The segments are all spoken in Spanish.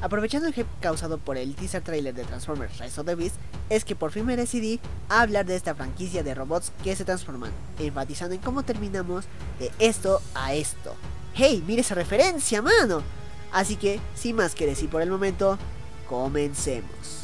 Aprovechando el hype causado por el teaser trailer de Transformers Rise of the Beast, es que por fin me decidí a hablar de esta franquicia de robots que se transforman, enfatizando en cómo terminamos de esto a esto. ¡Hey! ¡Mira esa referencia, mano! Así que, sin más que decir por el momento, comencemos.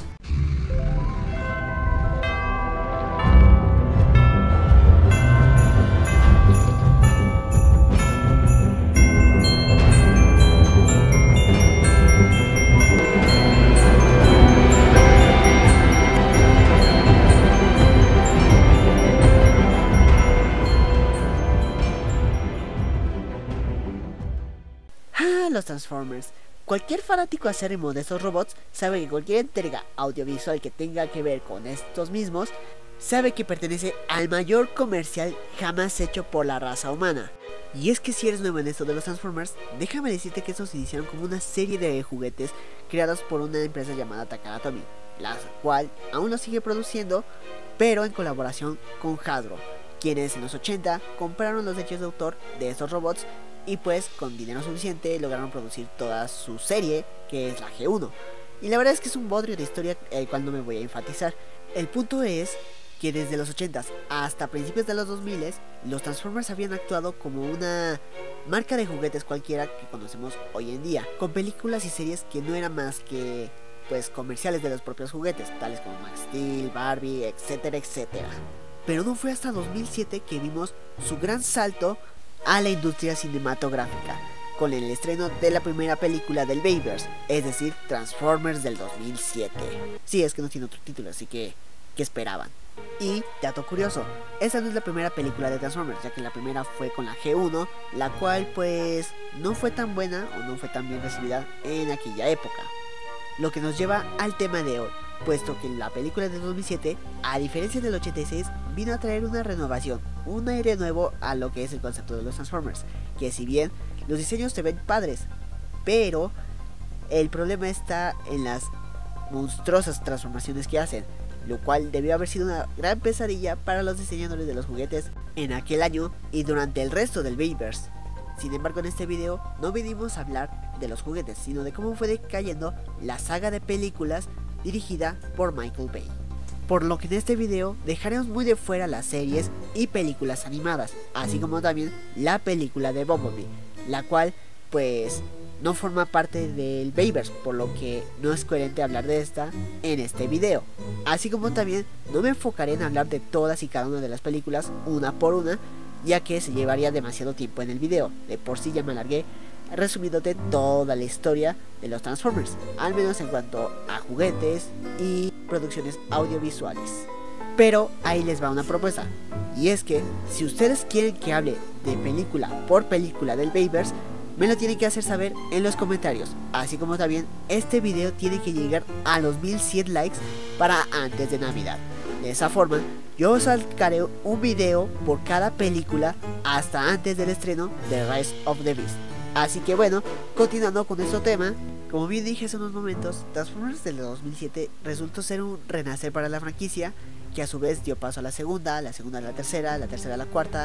Los Transformers. Cualquier fanático acérrimo de estos robots sabe que cualquier entrega audiovisual que tenga que ver con estos mismos sabe que pertenece al mayor comercial jamás hecho por la raza humana. Y es que si eres nuevo en esto de los Transformers, déjame decirte que estos iniciaron como una serie de juguetes creados por una empresa llamada Takara Tomy, la cual aún lo sigue produciendo, pero en colaboración con Hasbro, quienes en los 80 compraron los derechos de autor de estos robots y pues con dinero suficiente lograron producir toda su serie, que es la G1. Y la verdad es que es un bodrio de historia el cual no me voy a enfatizar. El punto es que desde los 80s hasta principios de los 2000s, los Transformers habían actuado como una marca de juguetes cualquiera que conocemos hoy en día, con películas y series que no eran más que pues comerciales de los propios juguetes, tales como Max Steel, Barbie, etcétera, etcétera. Pero no fue hasta 2007 que vimos su gran salto a la industria cinematográfica, con el estreno de la primera película del Bayverse, es decir, Transformers del 2007. Sí, es que no tiene otro título, así que ¿qué esperaban? Y, dato curioso, esta no es la primera película de Transformers, ya que la primera fue con la G1, la cual pues no fue tan buena o no fue tan bien recibida en aquella época. Lo que nos lleva al tema de hoy, puesto que la película de 2007, a diferencia del 86, vino a traer una renovación, un aire nuevo a lo que es el concepto de los Transformers, que si bien los diseños se ven padres, pero el problema está en las monstruosas transformaciones que hacen, lo cual debió haber sido una gran pesadilla para los diseñadores de los juguetes en aquel año y durante el resto del Bayverse. Sin embargo, en este video no vinimos a hablar de los juguetes, sino de cómo fue decayendo la saga de películas dirigida por Michael Bay. Por lo que en este video dejaremos muy de fuera las series y películas animadas, así como también la película de Bumblebee, la cual pues no forma parte del Bayverse, por lo que no es coherente hablar de esta en este video. Así como también no me enfocaré en hablar de todas y cada una de las películas una por una, ya que se llevaría demasiado tiempo en el video. De por sí ya me alargué resumiéndote toda la historia de los Transformers, al menos en cuanto a juguetes y producciones audiovisuales. Pero ahí les va una propuesta, y es que si ustedes quieren que hable de película por película del Bayverse, me lo tienen que hacer saber en los comentarios, así como también este video tiene que llegar a los 1100 likes para antes de Navidad. De esa forma yo sacaré un video por cada película hasta antes del estreno de Rise of the Beast. Así que bueno, continuando con nuestro tema, como bien dije hace unos momentos, Transformers del 2007 resultó ser un renacer para la franquicia, que a su vez dio paso a la segunda a la tercera, la tercera a la cuarta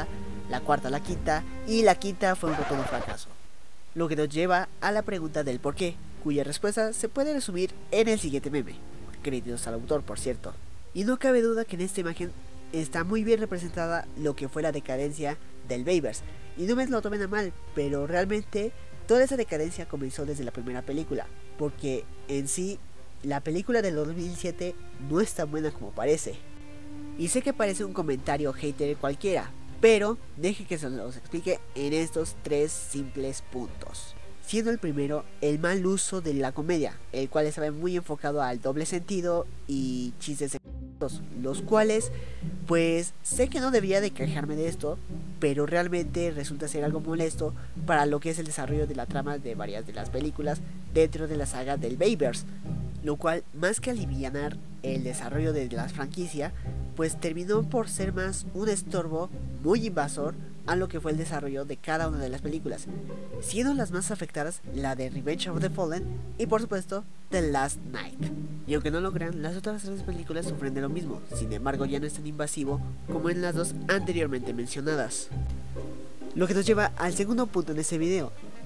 a la quinta, y la quinta fue un rotundo fracaso. Lo que nos lleva a la pregunta del por qué, cuya respuesta se puede resumir en el siguiente meme, créditos al autor por cierto. Y no cabe duda que en esta imagen está muy bien representada lo que fue la decadencia del Bayverse. Y no me lo tomen a mal, pero realmente toda esa decadencia comenzó desde la primera película, porque en sí la película del 2007 no es tan buena como parece. Y sé que parece un comentario hater cualquiera, pero deje que se los explique en estos tres simples puntos. Siendo el primero el mal uso de la comedia, el cual estaba muy enfocado al doble sentido y chistes secretos, los cuales pues sé que no debería de quejarme de esto, pero realmente resulta ser algo molesto para lo que es el desarrollo de la trama de varias de las películas dentro de la saga del Bayverse, lo cual más que alivianar el desarrollo de la franquicia, pues terminó por ser más un estorbo muy invasor a lo que fue el desarrollo de cada una de las películas, siendo las más afectadas la de Revenge of the Fallen y por supuesto The Last Night. Y aunque no lo crean, las otras tres películas sufren de lo mismo, sin embargo ya no es tan invasivo como en las dos anteriormente mencionadas. Lo que nos lleva al segundo punto en este video,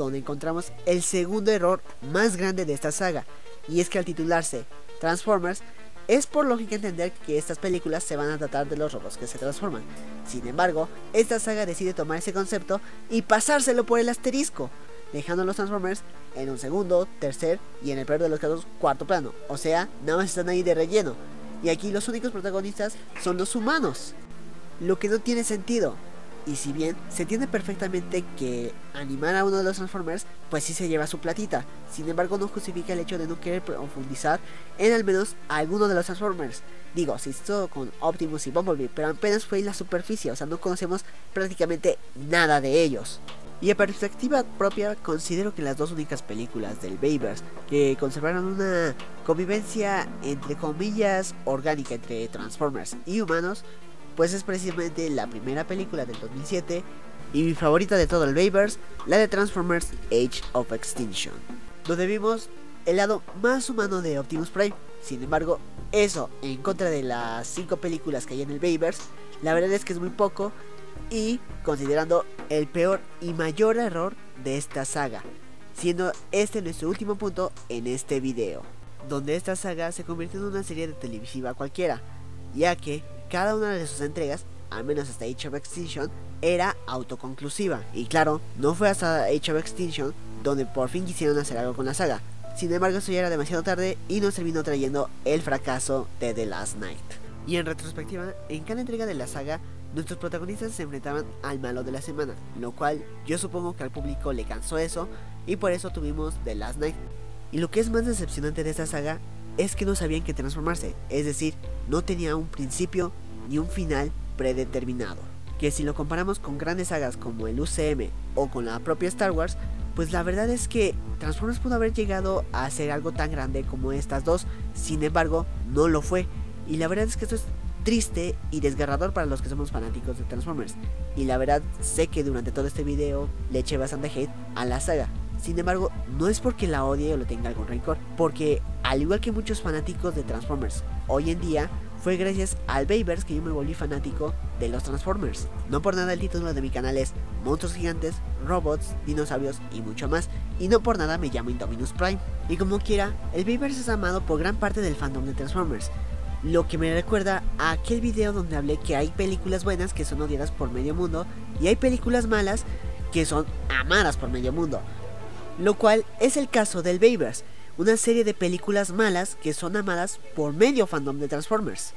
donde encontramos el segundo error más grande de esta saga, y es que al titularse Transformers, es por lógica entender que estas películas se van a tratar de los robots que se transforman. Sin embargo, esta saga decide tomar ese concepto y pasárselo por el asterisco, dejando a los Transformers en un segundo, tercer y en el peor de los casos cuarto plano. O sea, nada más están ahí de relleno. Y aquí los únicos protagonistas son los humanos, lo que no tiene sentido. Y si bien se entiende perfectamente que animar a uno de los Transformers pues sí se lleva su platita, sin embargo no justifica el hecho de no querer profundizar en al menos alguno de los Transformers. Digo, se hizo con Optimus y Bumblebee, pero apenas fue en la superficie, o sea, no conocemos prácticamente nada de ellos. Y a perspectiva propia, considero que las dos únicas películas del Bayverse que conservaron una convivencia entre comillas orgánica entre Transformers y humanos, pues es precisamente la primera película del 2007 y mi favorita de todo el Bayverse, la de Transformers Age of Extinction, donde vimos el lado más humano de Optimus Prime. Sin embargo, eso en contra de las 5 películas que hay en el Bayverse, la verdad es que es muy poco, y considerando el peor y mayor error de esta saga, siendo este nuestro último punto en este video, donde esta saga se convirtió en una serie de televisiva cualquiera, ya que cada una de sus entregas, al menos hasta Age of Extinction, era autoconclusiva. Y claro, no fue hasta Age of Extinction donde por fin quisieron hacer algo con la saga. Sin embargo, eso ya era demasiado tarde y nos terminó trayendo el fracaso de The Last Knight. Y en retrospectiva, en cada entrega de la saga, nuestros protagonistas se enfrentaban al malo de la semana, lo cual yo supongo que al público le cansó eso, y por eso tuvimos The Last Knight. Y lo que es más decepcionante de esta saga es que no sabían qué transformarse, es decir, no tenía un principio ni un final predeterminado. Que si lo comparamos con grandes sagas como el UCM o con la propia Star Wars, pues la verdad es que Transformers pudo haber llegado a ser algo tan grande como estas dos, sin embargo, no lo fue. Y la verdad es que esto es triste y desgarrador para los que somos fanáticos de Transformers. Y la verdad, sé que durante todo este video le eché bastante hate a la saga. Sin embargo, no es porque la odie o le tenga algún rencor, porque al igual que muchos fanáticos de Transformers hoy en día, fue gracias al Bayverse que yo me volví fanático de los Transformers. No por nada el título de mi canal es Monstruos Gigantes, Robots, Dinosaurios y mucho más, y no por nada me llamo Indominus Prime. Y como quiera, el Bayverse es amado por gran parte del fandom de Transformers, lo que me recuerda a aquel video donde hablé que hay películas buenas que son odiadas por medio mundo y hay películas malas que son amadas por medio mundo, lo cual es el caso del Bayverse, una serie de películas malas que son amadas por medio fandom de Transformers.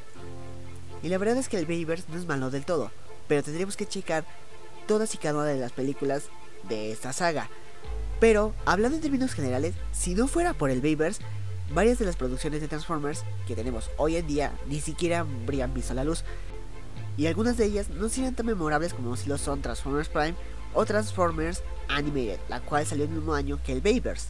Y la verdad es que el Bayverse no es malo del todo, pero tendríamos que checar todas y cada una de las películas de esta saga. Pero, hablando en términos generales, si no fuera por el Bayverse, varias de las producciones de Transformers que tenemos hoy en día ni siquiera habrían visto la luz, y algunas de ellas no serían tan memorables como si lo son Transformers Prime o Transformers Animated, la cual salió el mismo año que el Bayverse,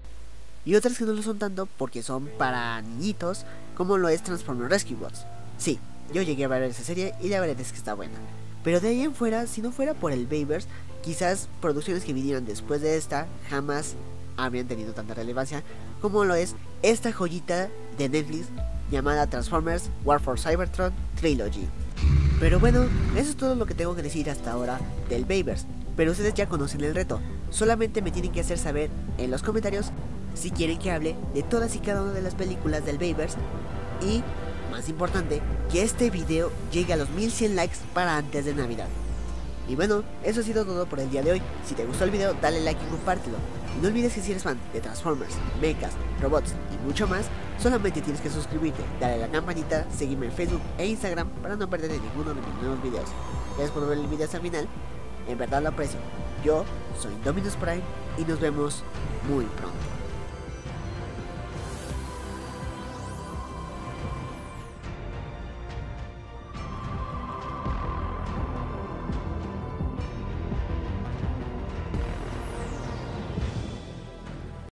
y otras que no lo son tanto porque son para niñitos, como lo es Transformers Rescue Bots. Sí, yo llegué a ver esa serie y la verdad es que está buena, pero de ahí en fuera, si no fuera por el Bayverse, quizás producciones que vinieran después de esta jamás habrían tenido tanta relevancia como lo es esta joyita de Netflix llamada Transformers War for Cybertron Trilogy. Pero bueno, eso es todo lo que tengo que decir hasta ahora del Bayverse, pero ustedes ya conocen el reto, solamente me tienen que hacer saber en los comentarios si quieren que hable de todas y cada una de las películas del Bayverse, y más importante, que este video llegue a los 1100 likes para antes de Navidad. Y bueno, eso ha sido todo por el día de hoy. Si te gustó el video, dale like y compártelo. Y no olvides que si eres fan de Transformers, mechas, robots y mucho más, solamente tienes que suscribirte, darle a la campanita, seguirme en Facebook e Instagram para no perderte ninguno de mis nuevos videos. Gracias por ver el video hasta el final, en verdad lo aprecio. Yo soy Indominus Prime y nos vemos muy pronto.